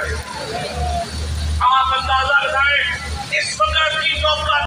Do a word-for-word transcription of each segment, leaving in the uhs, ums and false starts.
आप अंदाजा लगाएं इस वक्त की नौका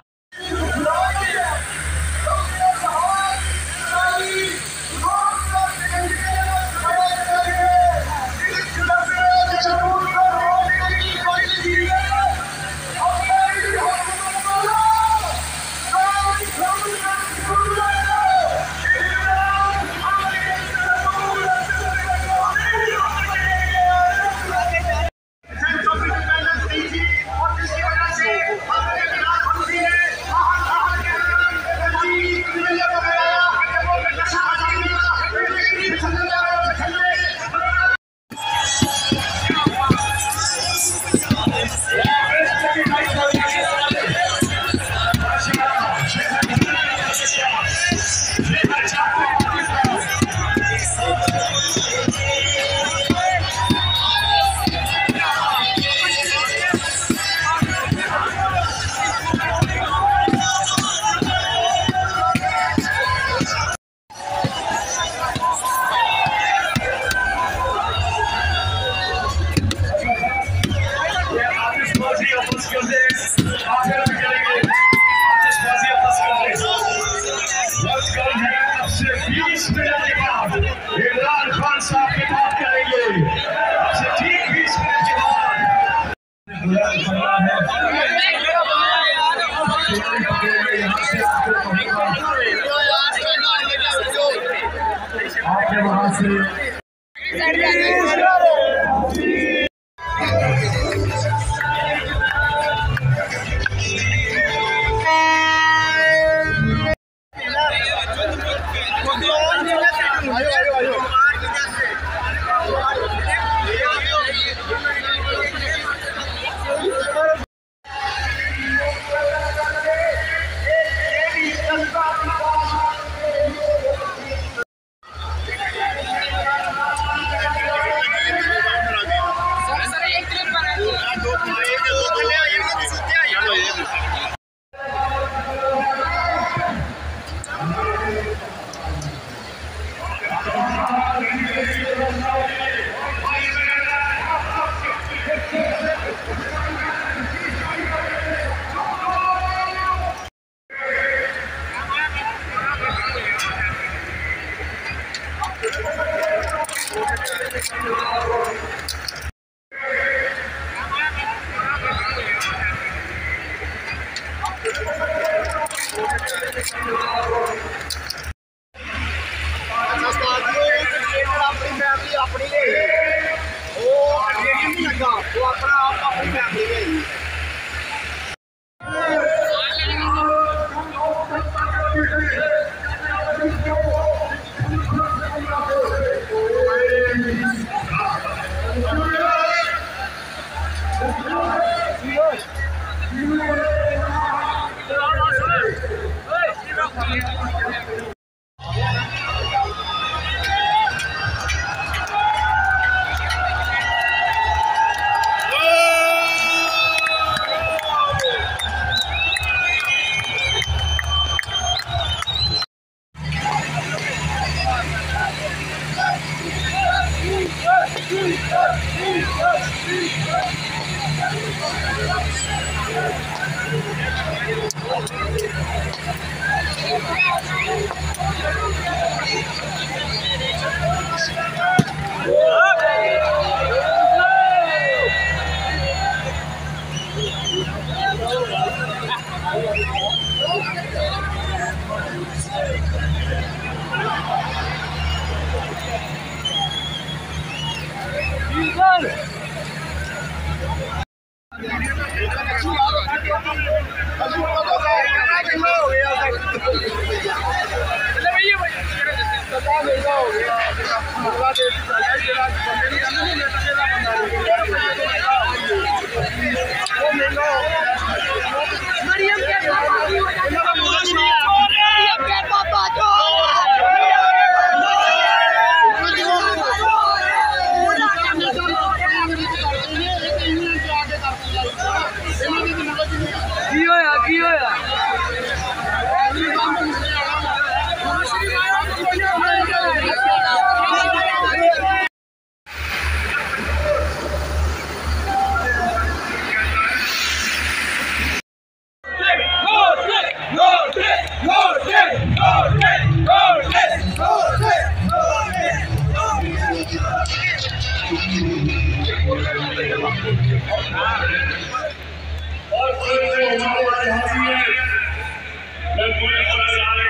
और हमारे हाथी है मैं पूरे सारे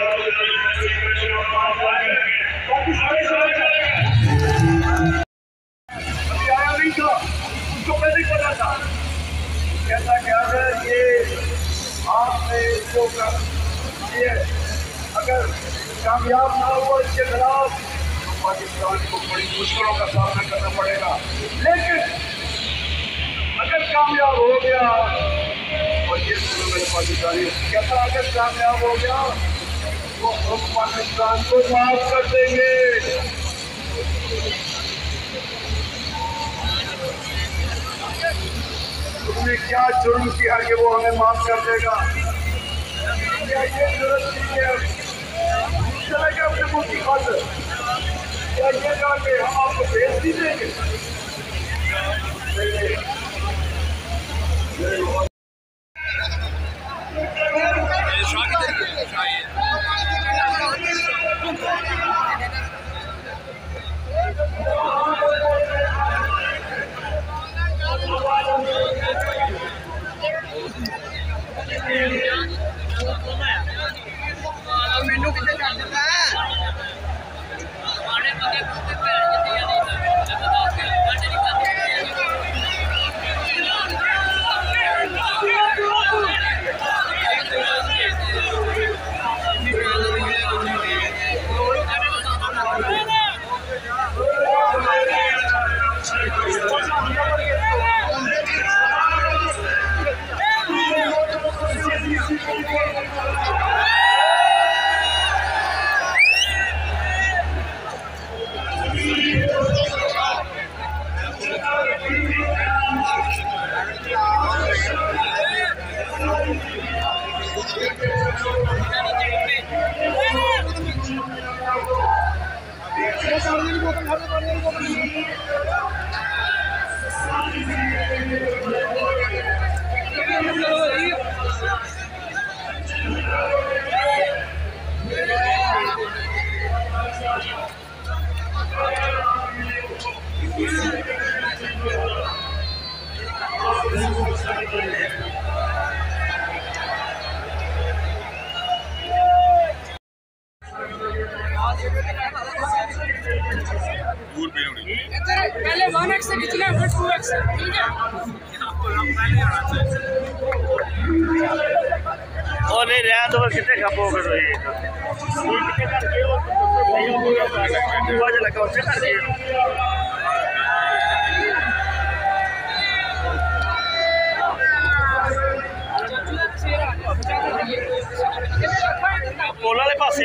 आया नहीं था, उसको पहले पता था। कहता क्या है ये आपने इसको ये अगर कामयाब ना हुआ इसके खिलाफ पाकिस्तान को बड़ी मुश्किलों का सामना करना पड़ेगा, लेकिन अगर कामयाब हो गया और ये मेरे पाकिस्तानी कहता अगर कामयाब हो गया तो हम पाकिस्तान को माफ कर देंगे। उसने क्या जुर्म किया कि वो हमें माफ कर देगा? क्या ये जरूरत नहीं है चले गए अपने मुल्क की खातिर? क्या ये कहा कि हम आपको भेज नहीं देंगे? मैनू कितने कर देता है पहले वन एक्स से खींचना फिर टू एक्स से, ठीक है? और नहीं रहा तो कितने खपो कर रही है लगा उससे कर दिए पोला वाले पासे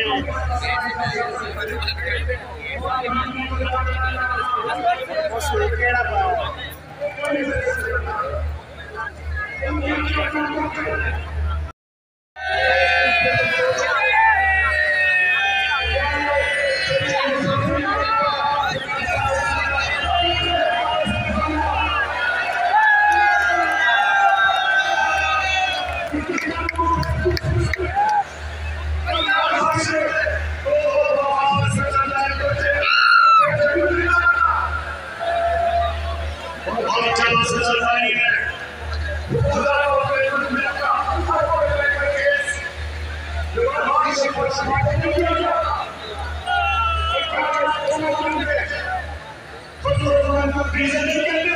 Reason